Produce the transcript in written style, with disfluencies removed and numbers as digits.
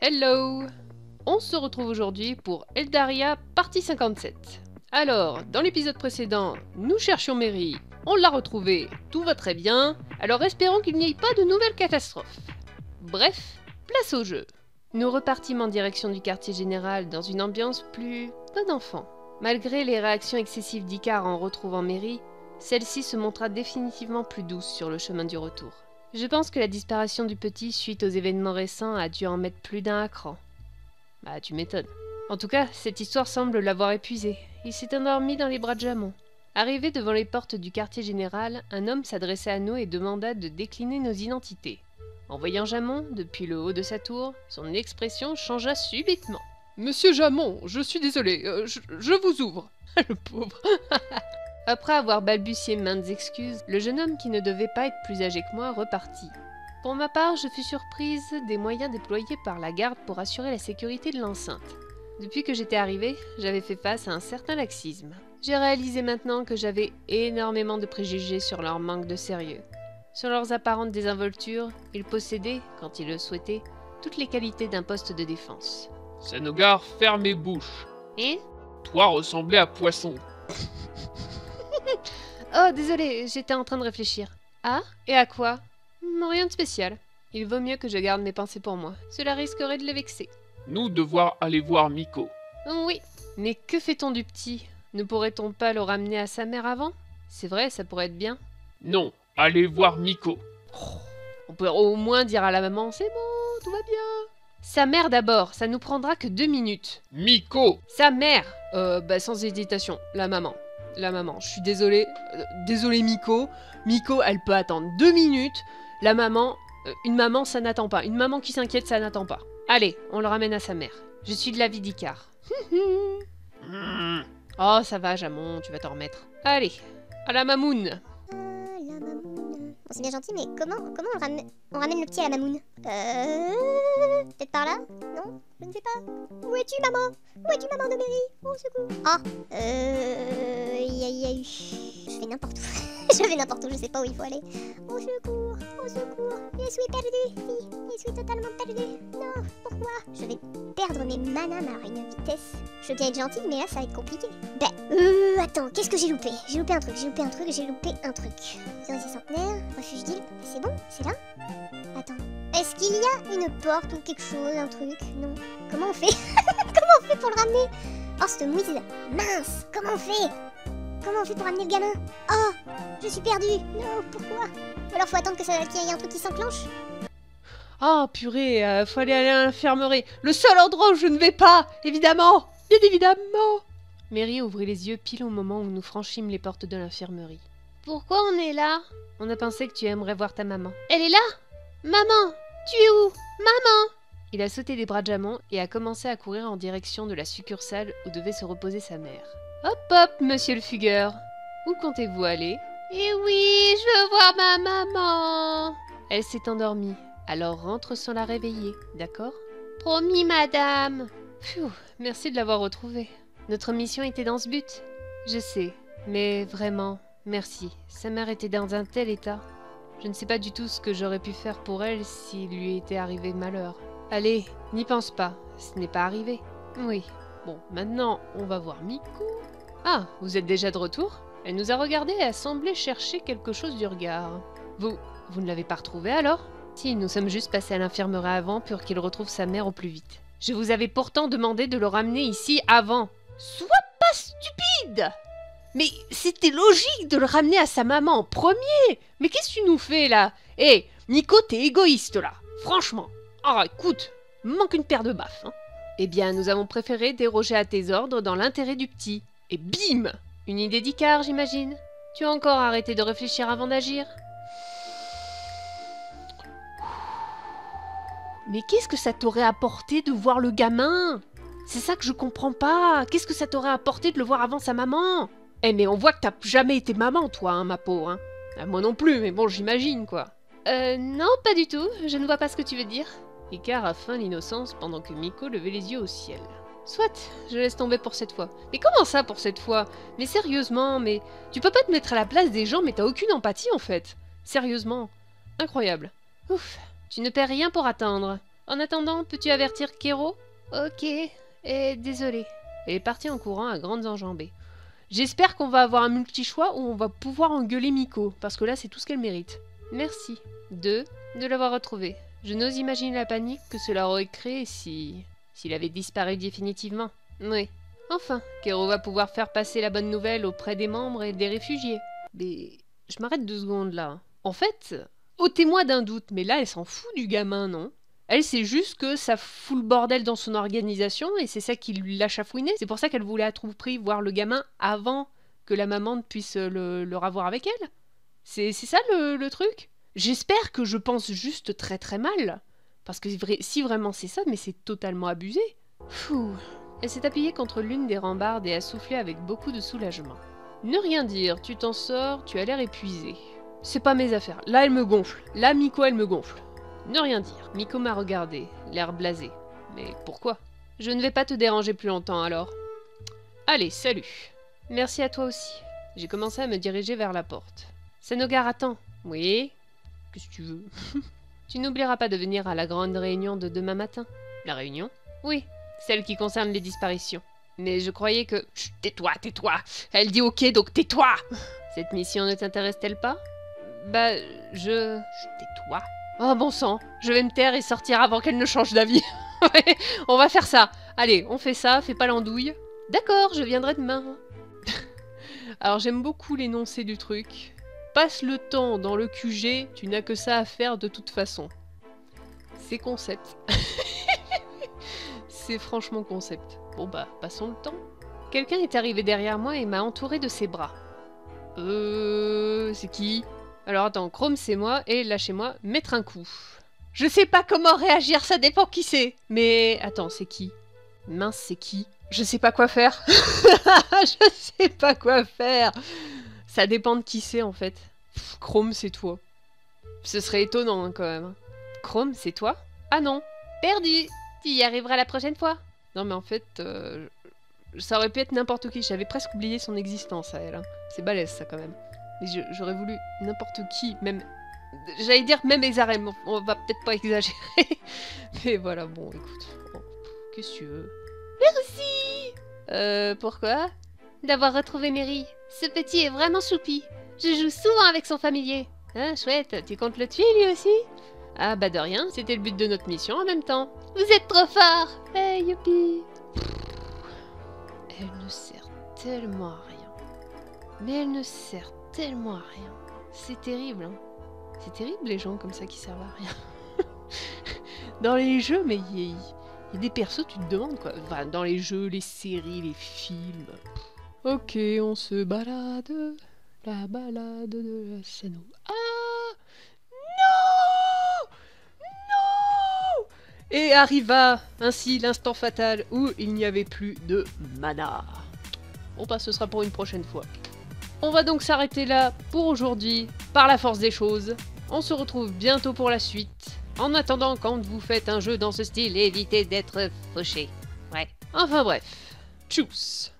Hello! On se retrouve aujourd'hui pour Eldaria, partie 57. Alors, dans l'épisode précédent, nous cherchions Mary, on l'a retrouvée, tout va très bien, alors espérons qu'il n'y ait pas de nouvelles catastrophes. Bref, place au jeu. Nous repartîmes en direction du quartier général dans une ambiance plus bon enfant. Malgré les réactions excessives d'Icar en retrouvant Mary, celle-ci se montra définitivement plus douce sur le chemin du retour. Je pense que la disparition du petit suite aux événements récents a dû en mettre plus d'un à cran. Bah, tu m'étonnes. En tout cas, cette histoire semble l'avoir épuisé. Il s'est endormi dans les bras de Jamon. Arrivé devant les portes du quartier général, un homme s'adressa à nous et demanda de décliner nos identités. En voyant Jamon, depuis le haut de sa tour, son expression changea subitement. « Monsieur Jamon, je suis désolé, je vous ouvre. » Le pauvre. Après avoir balbutié maintes excuses, le jeune homme qui ne devait pas être plus âgé que moi repartit. Pour ma part, je fus surprise des moyens déployés par la garde pour assurer la sécurité de l'enceinte. Depuis que j'étais arrivée, j'avais fait face à un certain laxisme. J'ai réalisé maintenant que j'avais énormément de préjugés sur leur manque de sérieux. Sur leurs apparentes désinvoltures, ils possédaient, quand ils le souhaitaient, toutes les qualités d'un poste de défense. Sanogar, ferme bouche. Et Toi ressemblais à poisson. Oh, désolé, j'étais en train de réfléchir. Ah, et à quoi? Rien de spécial. Il vaut mieux que je garde mes pensées pour moi. Cela risquerait de le vexer. Nous devoir aller voir Miko. Oui, mais que fait-on du petit? Ne pourrait-on pas le ramener à sa mère avant? C'est vrai, ça pourrait être bien. Non, allez voir Miko. On peut au moins dire à la maman, c'est bon, tout va bien. Sa mère d'abord, ça nous prendra que 2 minutes. Miko! Sa mère sans hésitation, la maman. La maman, je suis désolée. Désolée Miko. Miko, elle peut attendre 2 minutes. La maman, une maman, ça n'attend pas. Une maman qui s'inquiète, ça n'attend pas. Allez, on le ramène à sa mère. Je suis de l'avis d'Icar. Oh, ça va, Jamon, tu vas t'en remettre. Allez, à la mamoune. La mamoune. Bon, c'est bien gentil, mais comment on ramène le petit à la mamoune? Peut-être par là? Non? Je ne sais pas. Où es-tu, maman? Où es-tu, maman de Mary? Au secours. Ah! Je vais n'importe où. Je vais n'importe où, je sais pas où il faut aller. Au secours! Au secours! Je suis perdue! Oui, je suis totalement perdue. Non, pourquoi? Je vais perdre mes manames à une vitesse. Je veux bien être gentille, mais là, ça va être compliqué. Attends, qu'est-ce que j'ai loupé? J'ai loupé un truc. Zoé centenaire, refuge d'île. C'est bon? C'est là? Attends. Est-ce qu'il y a une porte ou quelque chose, un truc? Non. Comment on fait? Comment on fait pour le ramener? Oh, cette mouise! Mince! Comment on fait? Comment on fait pour ramener le gamin? Oh! Je suis perdue! Non, pourquoi? Ou alors faut attendre qu'il y ait un truc qui s'enclenche? Oh, purée, faut aller à l'infirmerie. Le seul endroit où je ne vais pas, évidemment. Bien évidemment. Mary ouvrit les yeux pile au moment où nous franchîmes les portes de l'infirmerie. Pourquoi on est là? On a pensé que tu aimerais voir ta maman. Elle est là? Maman! Tu es où? Maman! Il a sauté des bras de Jamon et a commencé à courir en direction de la succursale où devait se reposer sa mère. Hop hop, monsieur le fugueur. Où comptez-vous aller? Eh oui, je veux voir ma maman. Elle s'est endormie, alors rentre sans la réveiller, d'accord? Promis, madame. Pfiou, merci de l'avoir retrouvée. Notre mission était dans ce but. Je sais, mais vraiment, merci. Sa mère était dans un tel état. Je ne sais pas du tout ce que j'aurais pu faire pour elle s'il lui était arrivé malheur. Allez, n'y pense pas, ce n'est pas arrivé. Oui, bon, maintenant, on va voir Miko. Ah, vous êtes déjà de retour? Elle nous a regardé et a semblé chercher quelque chose du regard. Vous ne l'avez pas retrouvé alors? Si, nous sommes juste passés à l'infirmerie avant pour qu'il retrouve sa mère au plus vite. Je vous avais pourtant demandé de le ramener ici avant. Sois pas stupide! Mais c'était logique de le ramener à sa maman en premier! Mais qu'est-ce que tu nous fais là? Hé, Nico, t'es égoïste là! Franchement! Ah, écoute, manque une paire de baffes, hein. Eh bien, nous avons préféré déroger à tes ordres dans l'intérêt du petit. Et bim! Une idée d'Icar, j'imagine? Tu as encore arrêté de réfléchir avant d'agir? Mais qu'est-ce que ça t'aurait apporté de voir le gamin? C'est ça que je comprends pas. Qu'est-ce que ça t'aurait apporté de le voir avant sa maman? Eh mais on voit que t'as jamais été maman, toi, hein, ma peau, hein. Ah, moi non plus, mais bon, j'imagine, quoi. Non, pas du tout. Je ne vois pas ce que tu veux dire. Icar a feint l'innocence pendant que Miko levait les yeux au ciel. Soit, je laisse tomber pour cette fois. Mais comment ça pour cette fois? Mais sérieusement, mais... Tu peux pas te mettre à la place des gens, mais t'as aucune empathie, en fait. Sérieusement. Incroyable. Ouf. Tu ne perds rien pour attendre. En attendant, peux-tu avertir Kero? Ok, et désolé. Elle est partie en courant à grandes enjambées. J'espère qu'on va avoir un multi-choix où on va pouvoir engueuler Miko, parce que là c'est tout ce qu'elle mérite. Merci. 2. De l'avoir retrouvé. Je n'ose imaginer la panique que cela aurait créé s'il avait disparu définitivement. Oui. Enfin, Kero va pouvoir faire passer la bonne nouvelle auprès des membres et des réfugiés. Mais je m'arrête 2 secondes là. En fait, ôtez-moi d'un doute, mais là elle s'en fout du gamin, non? Elle, c'est juste que ça fout le bordel dans son organisation et c'est ça qui l'a chafouiné. C'est pour ça qu'elle voulait à tout prix voir le gamin avant que la maman ne puisse le revoir avec elle. C'est ça le truc? J'espère que je pense juste très très mal. Parce que si vraiment c'est ça, mais c'est totalement abusé. Fou. Elle s'est appuyée contre l'une des rambardes et a soufflé avec beaucoup de soulagement. Ne rien dire, tu t'en sors, tu as l'air épuisé. C'est pas mes affaires. Là, elle me gonfle. Là, Miko, elle me gonfle. Ne rien dire. Miko m'a regardé, l'air blasé. Mais pourquoi? Je ne vais pas te déranger plus longtemps alors. Allez, salut. Merci à toi aussi. J'ai commencé à me diriger vers la porte. Sanogar, attends. Oui? Qu'est-ce que tu veux? Tu n'oublieras pas de venir à la grande réunion de demain matin. La réunion? Oui, celle qui concerne les disparitions. Mais je croyais que... Chut, tais-toi, tais-toi. Elle dit ok, donc tais-toi. Cette mission ne t'intéresse-t-elle pas? Bah, je... Chut, tais-toi. Oh bon sang, je vais me taire et sortir avant qu'elle ne change d'avis. Ouais, on va faire ça. Allez, on fait ça, fais pas l'andouille. D'accord, je viendrai demain. Alors j'aime beaucoup l'énoncé du truc. Passe le temps dans le QG, tu n'as que ça à faire de toute façon. C'est concept. C'est franchement concept. Bon bah, passons le temps. Quelqu'un est arrivé derrière moi et m'a entouré de ses bras. C'est qui? Alors attends, Chrome c'est moi, et lâchez-moi, mettre un coup. Je sais pas comment réagir, ça dépend qui c'est. Mais attends, c'est qui? Mince, c'est qui? Je sais pas quoi faire. Je sais pas quoi faire. Ça dépend de qui c'est en fait. Pff, Chrome, c'est toi. Ce serait étonnant hein, quand même. Chrome, c'est toi? Ah non. Perdu. Tu y arriveras la prochaine fois. Non mais en fait, ça aurait pu être n'importe qui. J'avais presque oublié son existence à elle. Hein. C'est balèze ça quand même. Mais j'aurais voulu n'importe qui, même... J'allais dire même Ezarem, on va peut-être pas exagérer. Mais voilà, bon, écoute. Bon, qu'est-ce que tu veux? Merci. Pourquoi? D'avoir retrouvé Mary. Ce petit est vraiment choupi. Je joue souvent avec son familier. Ah, chouette, tu comptes le tuer lui aussi? Ah bah de rien, c'était le but de notre mission en même temps. Vous êtes trop fort. Hey, youpi. Elle ne sert tellement à rien. Mais elle ne sert tellement à rien. C'est terrible, hein. C'est terrible les gens comme ça qui servent à rien. Dans les jeux, mais il y a des persos, tu te demandes quoi. Enfin, dans les jeux, les séries, les films. Ok, on se balade. La balade de la Sano. Ah non. Non. Et arriva ainsi l'instant fatal où il n'y avait plus de mana. Bon bah ce sera pour une prochaine fois. On va donc s'arrêter là pour aujourd'hui, par la force des choses. On se retrouve bientôt pour la suite. En attendant, quand vous faites un jeu dans ce style, évitez d'être fauché. Ouais. Enfin bref. Tchuss.